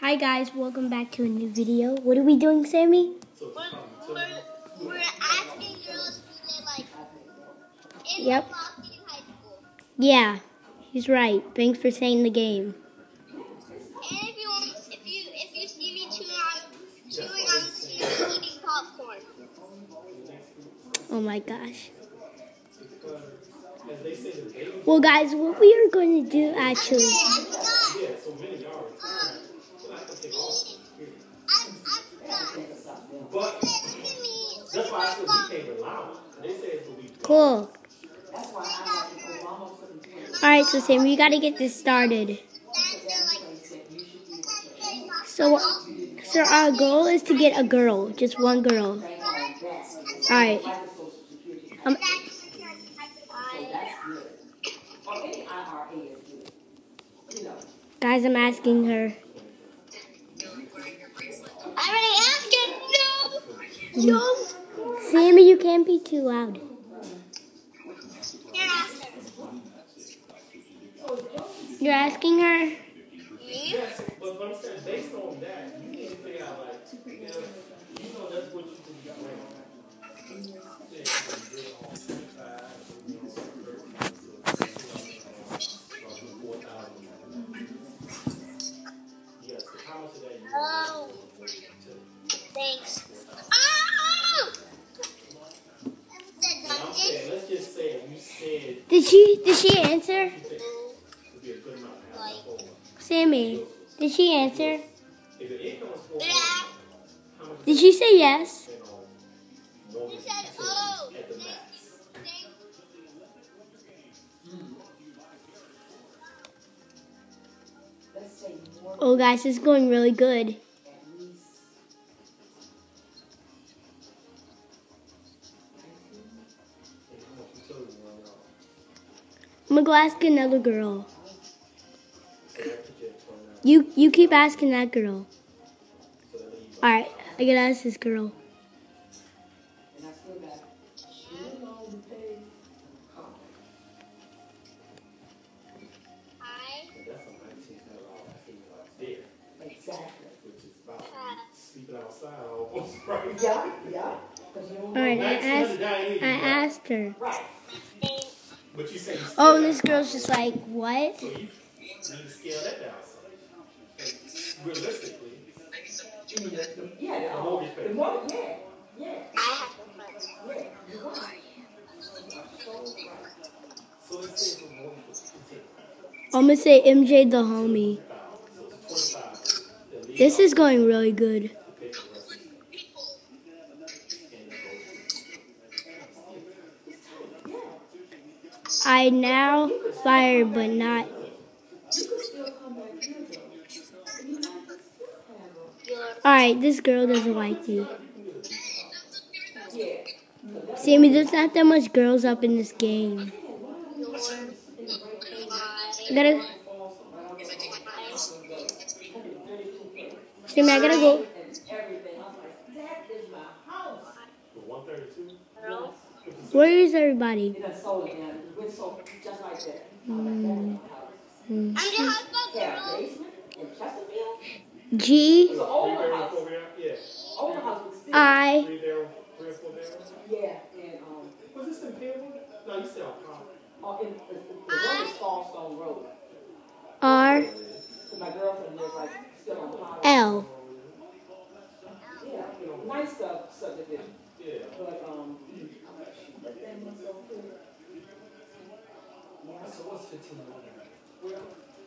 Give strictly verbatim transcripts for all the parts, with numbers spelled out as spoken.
Hi guys, welcome back to a new video. What are we doing, Sammy? We're, we're, we're asking girls who they like in Yep. Milwaukee High School. Yeah, he's right. Thanks for saying the game. And if you want, if you if you see me chewing on chewing on the seat, eating popcorn. Oh my gosh. Well guys, what we are going to do actually. Cool. Alright, so Sam, we gotta get this started. So, so our goal is to get a girl, just one girl. Alright. Um, guys, I'm asking her. I already asked it. No. No. Sammy, you can't be too loud. Here, ask her. You're asking her? Me? Yes, but I'm saying based on that, you need to figure out like, you know, you know that's what you can get away Oh. Thanks. Oh! Let's just say you said Did she, did she answer? would be a good amount to have a whole. Sammy, did she answer? If the income was four, Yeah. how much Did she say yes? you know, more She than said, oh, at the thank max. you. Thank Oh guys, it's going really good. I'm gonna go ask another girl. You you keep asking that girl. Alright, I gotta ask this girl. Hi. Sleeping outside almost, right? Yeah, yeah. Alright, I asked I asked her. But you say you Oh, this girl's just like, what? So you need to scale that down some. Realistically, Yeah, the mortgage the payment. more, yeah, yeah, I have no friends. So let's say the mortgage was ten. I'm gonna say M J the homie. So it's twenty-five. This is going really good. I now fire, but not. Alright, this girl doesn't like me. Sammy, there's not that much girls up in this game. I gotta. Sammy, I gotta go. Where is everybody? they done sold it now, it went so, just like that. Mm. I'm the house Yeah, girl. basement in Chesterfield, G it's an older Three house, bedroom, four bedroom, yeah. older house, but still. I Three bedroom, three or four bedrooms. Yeah, and, um, Was this in Penwood? No, you said on Palm. uh, in, the, the road is Fallstone Road. R So my girlfriend lives like, still on Palm. L. Yeah, nice stuff, subdivision, Yeah. but, um, So what's fifteen hundred? Well,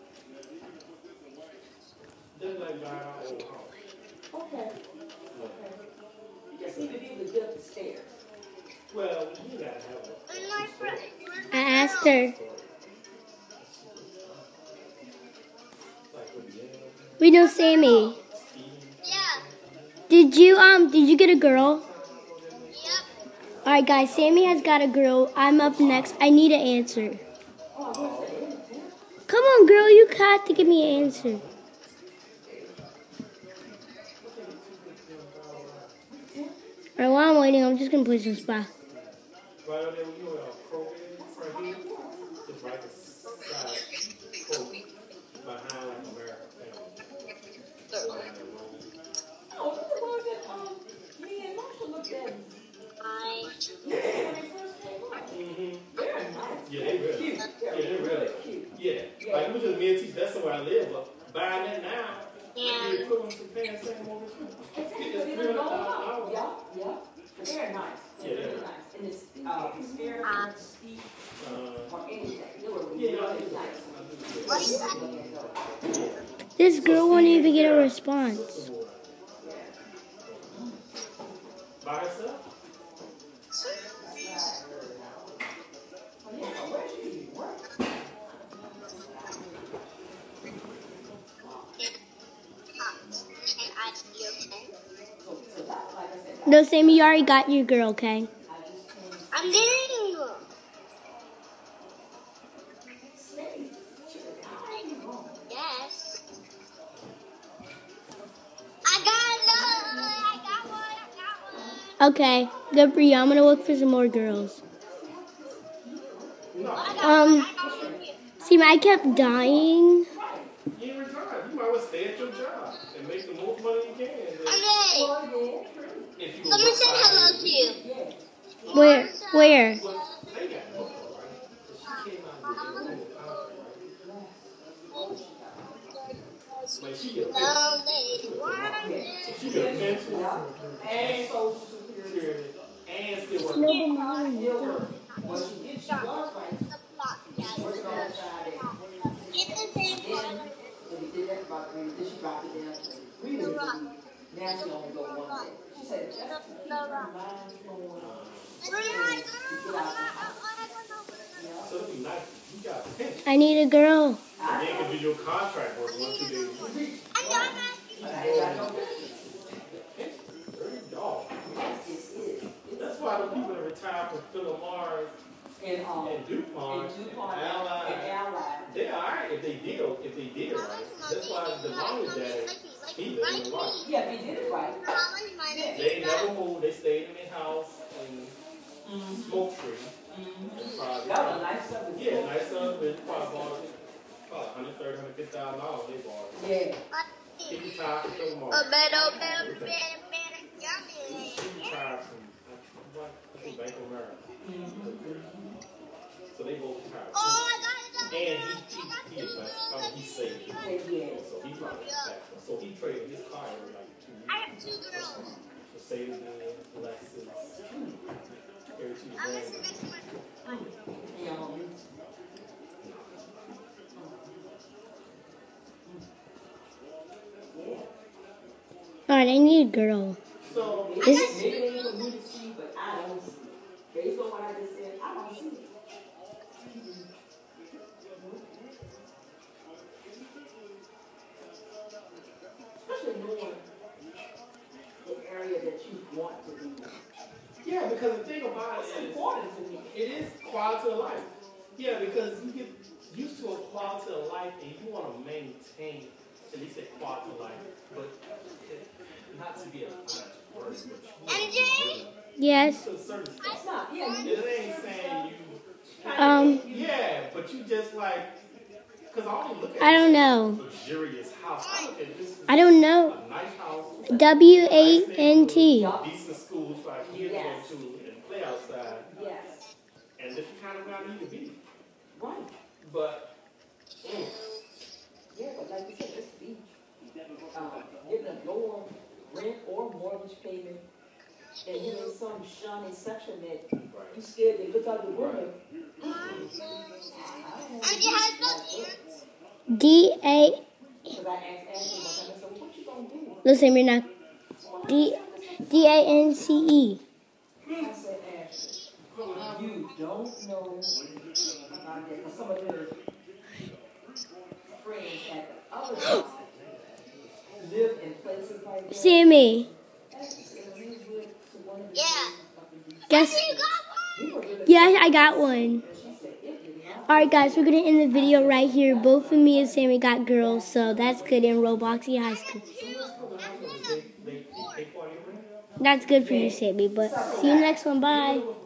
they're like buying our old house. okay, okay. You just need to be able to get up the stairs. Well, you gotta have it. And my friend. I asked her. Like with the end, We know Sammy. Yeah. Did you um? Did you get a girl? Yep. All right, guys. Sammy has got a girl. I'm up next. I need an answer. Come on, girl. You got to give me an answer. All right. While I'm waiting, I'm just gonna play some Spa. right over there when you were uh, Kroger, right here, just right beside Kroger, behind like American Family. I live, but buying it now, Yeah. the equivalent to paying the same mortgage. Exactly. It's They three don't hundred go thousand up. dollars. Yeah, yeah. But they're nice. Yeah, They're they're really nice. And it's, uh, experiment, steep, Uh, or anything. They were yeah, really I do. nice. What is that? This girl won't even get a response. By herself? And I see your pen. No, Sammy, you already got your girl, okay? I'm getting you. Yes. I got another. I got one. I got one. Okay, good for you. I'm gonna look for some more girls. I got Um, one. I got one here. see, I kept dying. You ain't retired. You might well stay at your job and make the most money you can. Okay. If you Let me say hello to you. Where? Where? Well, they got both of them, right? So she came out with a little contract, right? Like she get a pension. Lonely wonder. She get a pension and social security and still working. Well, she did, she was right. The plot, yes. Working on the side. Get the same one. When we did that about three, then she dropped it down to three days a week. Now she only go one day. She said, that's The rock. mine's going on. So it'd be nice. You got a pension. I need a girl. And then could do your contract work one, two days a week. I'm not asking. I ain't got no business. Thirty dollars. It is. That's why the people that retire from Philip Morris And, um, and DuPont and DuPont and Allied, and Allied. they're alright if they deal, if they did right. That's why the money that he lived in life. Yeah, they did it right. They never moved. They stayed in their house in Mm-hmm. Smoke Street. Mm-hmm. And probably, That was a nice stuff. yeah, nice husband. Probably bought it. Probably one hundred thirty, one hundred fifty thousand dollars they bought it. Yeah. He retired from Philip A Morris. better, better, better, better, yummy. He retired from, what? I think Bank of America. So they both retired. Oh, I got it. And he, he, he invested. I mean, he saved. Yeah. So he probably back. So he traded his car every like two years. I have two girls. Mercedes-Benz, Lexus, every two I'm brands. listening to my Yeah. Alright, I need a girl. So, This, Maybe they ain't for me to see, but I don't see it. Based on what I just said, I don't see it. Especially knowing the area that you want to be. yeah, because the thing about It's it is, important to me. it is quality of life. Yeah, because you get used to a quality of life and you want to maintain at least a quality of life, but it, not to be a financial person, but you M J? yes. to a certain extent. It's not, yeah, you It ain't saying you, Um, yeah, but you just like, because I only look at I don't know. luxurious house. I look at this I don't know. a nice house, W A N T. decent schools for our kids Yes. to go to and play outside, yes, and this is kind of where I need to be. right. But, mm, Yeah, but like you said, this beach, um, getting a lower rent or mortgage payment, and then in some shiny section that you scared to look out the window. M J has no ears. D A. Because I asked Ashley one time, I said, what you gonna do? Listen, you're not. D D A N C E. I said, Ashley, you don't know about that, because some of her friends at the other house live in places like that. Sammy, Yeah. guess. You got one? Yeah, I got one. Alright, guys, we're gonna end the video right here. Both of me and Sammy got girls, so that's good in Robloxy High School. they, they, they pay for it. That's good for you, Sammy, but see you next one. Bye.